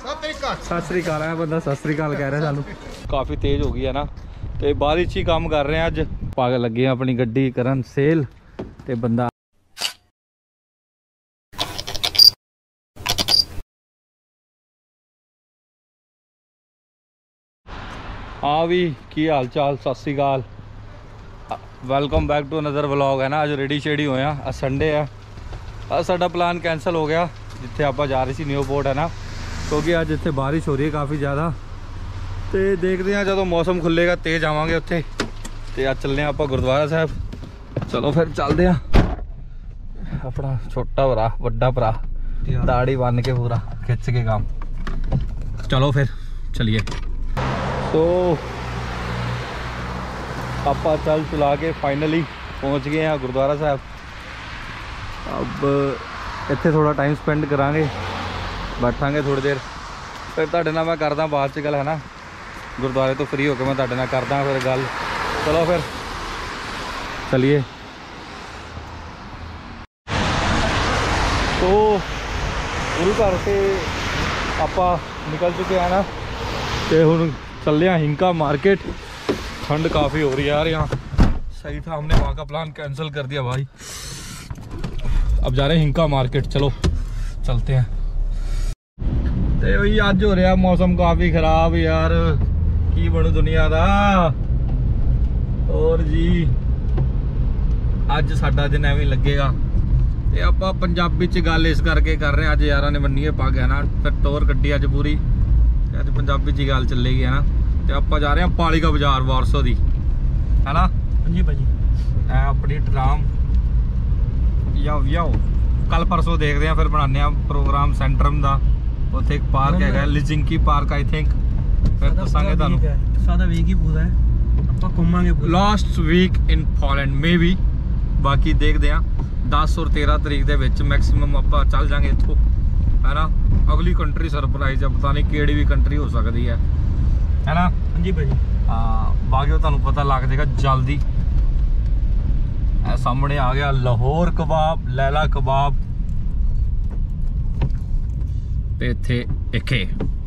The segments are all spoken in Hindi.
सत श्री अकाल है बंदा, सत श्री अकाल कह रहा सानू। काफ़ी तेज़ हो गई है ना, तो बारिश ही काम कर रहे हैं अज। पागल लगे अपनी गड्डी करन सेल, तो बंदा हाँ भी की हाल चाल, Sat Sri Akal, welcome back to another vlog है ना। अज रेडी शेडी होए आ, संडे है। अज साडा प्लान कैंसल हो गया जिथे आप जा रहे थे न्यूपोर्ट है ना, क्योंकि अज इतने बारिश हो रही है काफ़ी ज़्यादा। तो देखते हैं जो मौसम खुलेगा तो जावांगे उत्थे। तो अज चलने आप गुरुद्वारा साहब। चलो फिर चलते हैं। अपना छोटा भरा वड्डा भरा दाड़ी बन के पूरा खिंच के काम। चलो फिर चलिए। तो आप चल चला के फाइनली पहुंच गए हैं गुरुद्वारा साहब। अब इत्थे थोड़ा टाइम स्पेंड करांगे, बैठांगे थोड़ी देर, फिर तुहाडे नाल मैं करदा बाद च गल है ना। गुरुद्वारे तो फ्री होकर मैं तुहाडे नाल करदा फिर गल। चलो फिर चलिए। तो गुरु घर से आप निकल चुके हैं ना, तो हुण चल रहे हिंका मार्केट। ठंड काफ़ी हो रही है यार यहाँ, सही था हमने वहाँ का प्लान कैंसिल कर दिया भाई। अब जा रहे हैं हिंका मार्केट, चलो चलते हैं। तो भाई अज हो रहा मौसम काफ़ी खराब यार, की बनू दुनिया का। और जी अज साडा दिन एवं लगेगा। तो आप पंजाबी च गल इस करके कर रहे हैं, अज यार ने बनी है पग है ना, फिर टोर कड्डी अज पूरी, अज पंजाबी च गल चलेगी है ना। तो आप जा रहे हैं पालिका बाजार वारसो दी है ना। जी भाजी अपनी ट्राम याओ कल परसों देखते हैं, फिर बनाने प्रोग्राम सेंट्रम का। उत्थे एक पार्क है लिजिंकी पार्क आई थिंक, फिर दसांगे तुहानू। सादा वीक ही पूरा है, ਆਪਾਂ घूमांगे last week in Poland maybe. बाकी देखते हैं 10 और 13 तरीक के विच मैक्सीमम आप चल जाएंगे इत्थों है ना। अगली कंट्री सरप्राइज है, पता नहीं केड़ी भी कंट्री हो सकती है ना। हाँ जी भाजी। हाँ बाकी तुहानू पता लग जाएगा जल्दी। सामने आ गया लाहौर कबाब, लैला कबाब ते इत्थे इखे।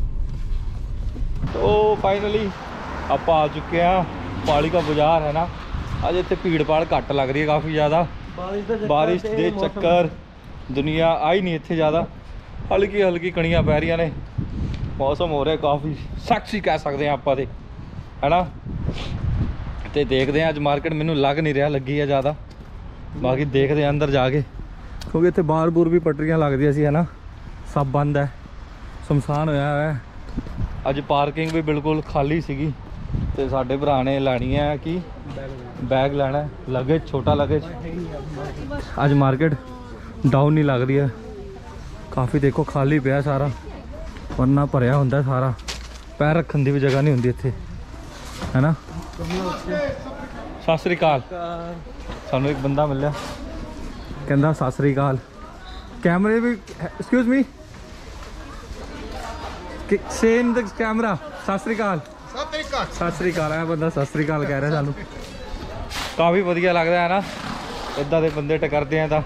तो फाइनली आप आ चुके हैं पालिका बाजार है ना। अज इत्थे भीड़ भाड़ घट लग रही है काफ़ी ज़्यादा, बारिश के चक्कर दुनिया आई नहीं इत्थे ज़्यादा, हल्की हल्की कणियां पै रही ने। मौसम हो रहा काफ़ी सैक्सी कह सकते हैं आप है ना। तो देखते हैं अज मार्केट मैनू लग नहीं रहा लगी है ज़्यादा, बाकी देखते हैं अंदर जाके, क्योंकि इतने बार बूर भी पटरियां लगदियां सी है ना, सब बंद है, सुनसान होया है। अज पार्किंग भी बिल्कुल खाली सीगी। तो साडे भरा ने लैनी है कि बैग लैना लगेज, छोटा लगेज। अज मार्केट डाउन नहीं लग रही है, काफ़ी देखो खाली पिया सारा, वरना भरिया होंदा सारा, पैर रखने की भी जगह नहीं होंदी इत्थे है ना। सत श्री अकाल। सानू एक बंदा मिलिया कहंदा सत श्री अकाल। कैमरे भी एक्सक्यूज मी से इन द कैमरा सत श्री अकाल। सत श्री अकाल है बंदा, सत श्री अकाल कह रहा सानू। काफ़ी वधिया लगता है ना इदा के बंदे टकरते हैं,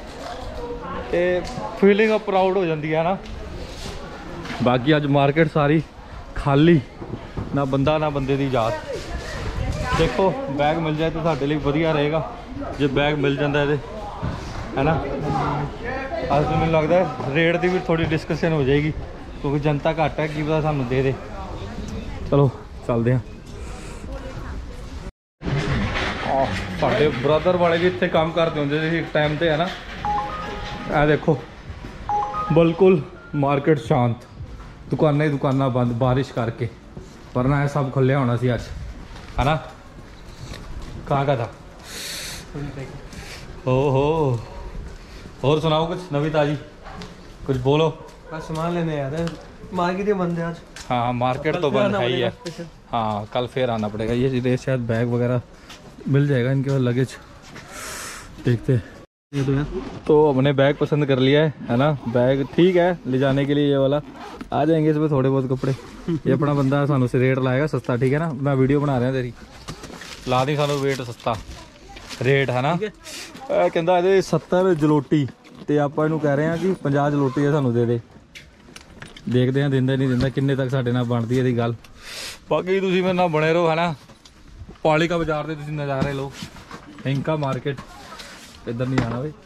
तो फीलिंग प्राउड हो जाती है ना। बाकी अज मार्केट सारी खाली, ना बंदा ना बंदे की जात। देखो बैग मिल जाए तो साढ़े लिए वधिया रहेगा, जो बैग मिल जाता है है ना। अज तो मैंने लगता है रेट की भी थोड़ी डिस्कशन हो जाएगी, क्योंकि जनता घट है, की पता सानू दे दे। चलो चलते हैं। साढ़े ब्रदर वाले भी इतने काम करते होंगे थे एक टाइम पे है ना। आ देखो बिल्कुल मार्केट शांत, दुकानें ही दुकाना बंद बारिश करके, वरना यह सब खुलिया होना सी अज है ना। कहाँ का था हो और सुनाओ कुछ नवी ताजी, कुछ बोलो। बस सामान लेने यार मार्केट ही बंद है आज। हाँ मार्केट तो बंद है ही है। हाँ कल फिर आना पड़ेगा। ये शायद बैग वगैरह मिल जाएगा इनके लगेज, देखते तो हमने बैग पसंद कर लिया है ना। बैग ठीक है ले जाने के लिए, ये वाला आ जाएंगे इसमें थोड़े बहुत कपड़े। ये अपना बंदा सानू से रेट लाएगा सस्ता, ठीक है ना। मैं वीडियो बना रहा तेरी, ला दी सानू वेट सस्ता रेट है ना। कहता ये 70 जलोटी, तो आप कह रहे हैं कि 50 जलोटी है सानू दे दे। देखते हैं दिंदा नहीं दिंदा किन्ने तक साडे नाल बनदी है दी गल। बाकी तुसीं मेरे नाल बने रहो है ना। पालिका बाजार के तुसीं नज़ारे लो। हिंका मार्केट इधर नहीं जाना भाई।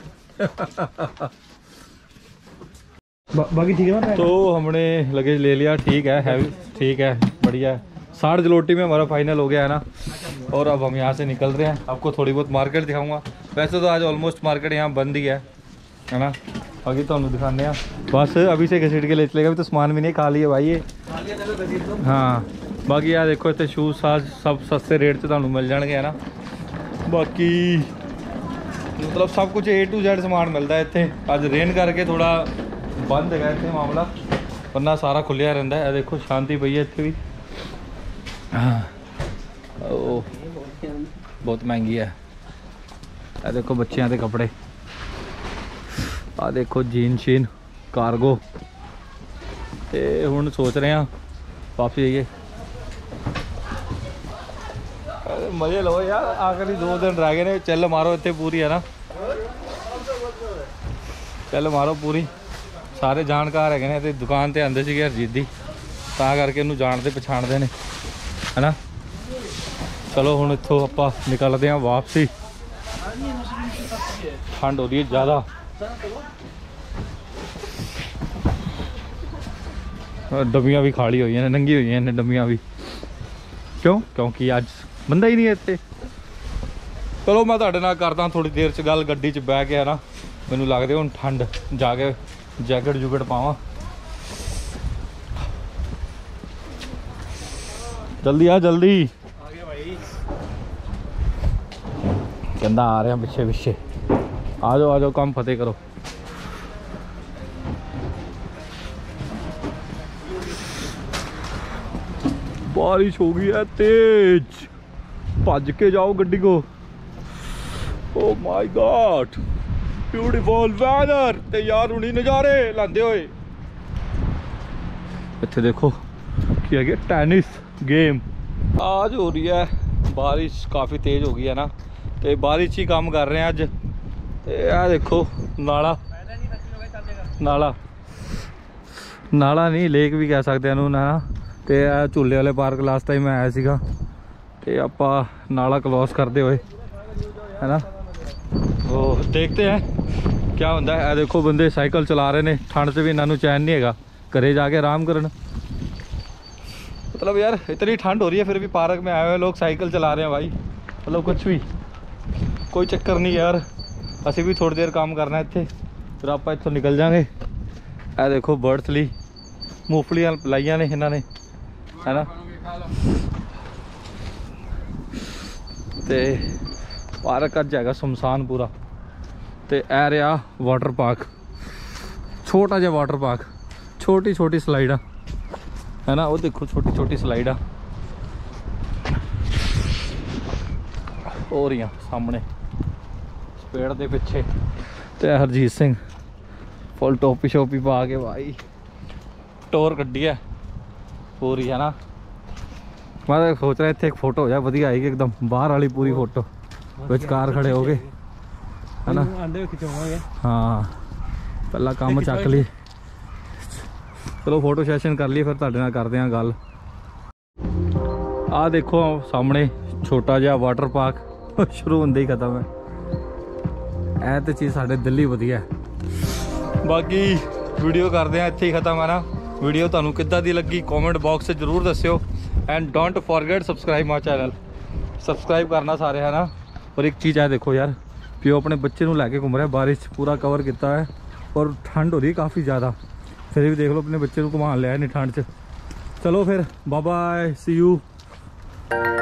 बाकी ठीक है ना। तो हमने लगेज ले लिया, ठीक है, हैवी ठीक है, बढ़िया है। 60 जलोटी में हमारा फाइनल हो गया है ना। और अब हम यहाँ से निकल रहे हैं। आपको थोड़ी बहुत मार्केट दिखाऊंगा। वैसे तो आज ऑलमोस्ट मार्केट यहाँ बंद ही है ना। बाकी तो हम दिखाने हैं बस। अभी से घसीट के ले चलेगा, अभी तो सामान भी नहीं खा लिया भाई ये। हाँ बाकी यार देखो इतने शूज साज सब सस्ते रेट से तुहानू मिल जाएंगे है ना। बाकी मतलब सब कुछ A to Z समान मिलता है इतने। अज रेन करके थोड़ा बंद है इतने मामला, वरना सारा खुलिया रहिंदा है। देखो शांति पई है इतने भी। हाँ ओ बहुत महंगी है। आ देखो बच्चों के कपड़े, आ देखो जीन शीन कार्गो। तो हुण सोच रहे हैं वापस जाइए। मजे लो यार, आखिरी 2 दिन रह गए ने। चल मारो इतने पूरी है ना, चल मारो पूरी। सारे जानकार है ते दुकान ते आंदे सीगे हरजीत दी, तां करके इनू जानते पछाणते ने है ना। चलो हुण इत्थों आपां निकलते हैं वापसी। ठंड हो रही है ज़्यादा। डब्बियां भी खाली हुई हैं, नंगी हुई हैं डब्बियां भी। क्यों? क्योंकि अज बंदा ही नहीं है इत्थे। चलो मैं तुहाडे नाल करदा थोड़ी देर च गल गड्डी च बैठ के है ना। मैनू लगदे हुण ठंड, जाके जैकेट जूकेट पावां। जल्दी आ जल्दी। कहंदा आ रहे हैं पिछे पिछे। आ जाओ काम फतेह करो। बारिश हो गई है तेज, भज के जाओ गड्डी को। Oh my god beautiful weather. ते यार हुणी नज़ारे लांदे होए। इत्थे देखो की है टेनिस गेम आज हो रही है। बारिश काफ़ी तेज़ हो गई है ना, तो बारिश ही काम कर रहे हैं अज। यह देखो नाला नाला नाला नहीं लेक भी कह सकते हैं ना। तो झूले वाले पार्क लास्ट टाइम मैं आया सीगा, तो आपां नाला क्रॉस करते हुए है ना। तो देखते हैं क्या होता है। देखो बंदे साइकिल चला रहे हैं, ठंड से भी इन्होंने चैन नहीं है, घरे जाके आराम करन। मतलब यार इतनी ठंड हो रही है फिर भी पार्क में आए हुए लोग साइकिल चला रहे हैं भाई। मतलब कुछ भी कोई चक्कर नहीं यार। असी भी थोड़ी देर काम करना इत्थे, फिर आप इत्थों निकल जाएंगे। ए देखो बर्ड्स ली मूंगफलियां लाइया ने इन्होंने है ना। ते पार्क अज है सुनसान पूरा। तो ए रहा वाटर पार्क, छोटा जिहा वाटर पार्क, छोटी छोटी स्लाइडा है ना। वो देखो छोटी छोटी स्लाइडा हो रही सामने पेड़ के पिछे। तो हरजीत सिंह फुल टोपी शोपी पा के भाई टोर कड्डी है पूरी है ना। मैं सोच रहा इतने एक फोटो हो जाए वधिया आएगी एकदम बाहर वाली पूरी फोटो, विचकार खड़े हो गए है ना। हाँ पहला काम चक ली। चलो फोटो सैशन कर लिए, फिर तुहाडे नाल करदे आं गल। आ देखो सामने छोटा जिहा वाटर पार्क शुरू होंदे ही खत्म है। ए तो चीज़ साडे दिल ही वधिया है। बाकी वीडियो करदे आं इत्थे ही खत्म है ना। वीडियो तुहानू किद्दां दी लगी कमेंट बॉक्स से जरूर दस्सिओ। And don't forget subscribe my channel. Subscribe करना सारे है ना। और एक चीज़ है देखो यार, प्यो अपने बच्चे को लैके घूम रहा है, बारिश पूरा कवर किया है और ठंड हो रही है काफ़ी ज़्यादा। फिर भी देख लो अपने बच्चे को घुमा लिया नहीं ठंड च। चलो फिर बाय बाय, सी यू।